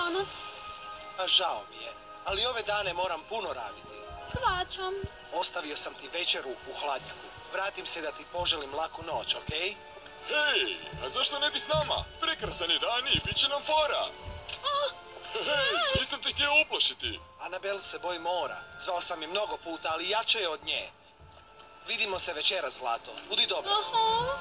danas. A žao mi je, ali ove dane moram puno raditi. Shvaćam. Ostavio sam ti večeru u hladnjaku. Vratim se da ti poželim laku noć, okej? Hej, a zašto ne bi s nama? Prekrasan je dan i bit će nam fora. Hej, nisam te htio uplašiti. Anabel se boji mora. Zvao sam je mnogo puta, ali jače je od nje. Vidimo se večeras, Zlato. Budi dobro. Aha.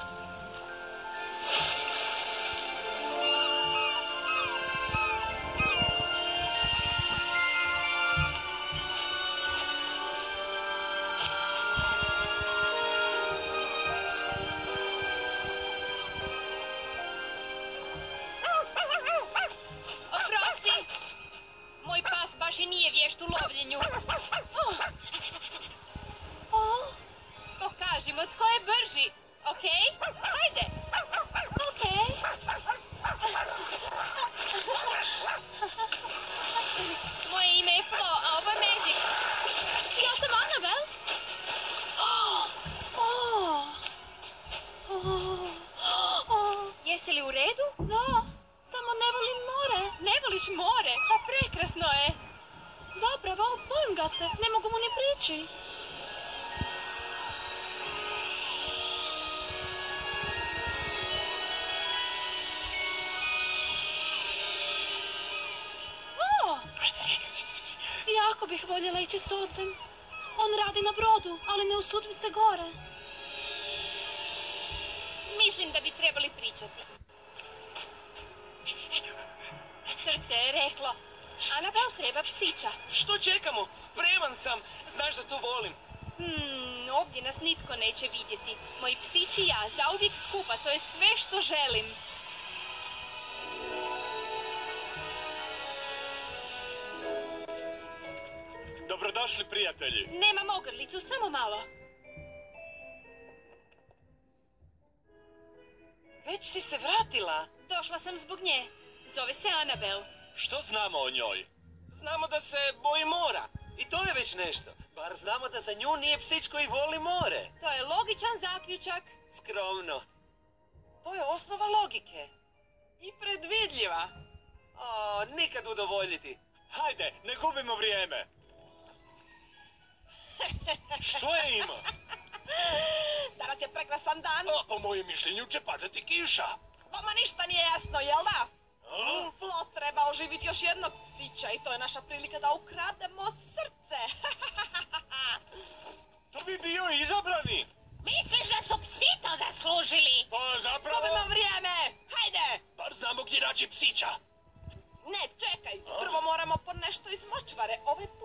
Oprosti! Moj pas baš i nije vješt u lovljenju. Pokažimo tko je brži, okej? Hajde! Okej. Moje ime je Flo, a ovo je Magic. Ja sam Anabel. Jesi li u redu? Da, samo ne volim more. Ne voliš more? Pa prekrasno je. Zapravo, bojim ga se. Ne mogu mu ni prići. Jako bih voljela ići s ocem. On radi na brodu, ali ne usudim se gore. Mislim da bi trebali pričati. Srce je reklo. Anabel treba psića. Što čekamo? Spreman sam. Znaš da to volim. Ovdje nas nitko neće vidjeti. Moj psić i ja zauvijek skupa, to je sve što želim. Dobrodošli, prijatelji. Nemam ogrlicu, samo malo. Već si se vratila. Došla sam zbog nje. Zove se Anabel. Što znamo o njoj? Znamo da se boji mora. I to je već nešto. Bar znamo da za nju nije psić koji voli more. To je logičan zaključak. Skromno. To je osnova logike. I predvidljiva. O, nikad udovoljiti. Hajde, ne gubimo vrijeme. Što je ima? Danas je prekrasan dan. A po mojem mišljenju će padati kiša. Vama ništa nije jasno, jel da? Flo treba oživiti još jednog psića i to je naša prilika da ukrademo srce. To bi bio izabrani. Misliš da su psi to zaslužili? Pa zapravo... Gubimo vrijeme. Hajde! Bar znamo gdje naći psića. Ne, čekaj. Prvo moramo po nešto iz močvare. Ovaj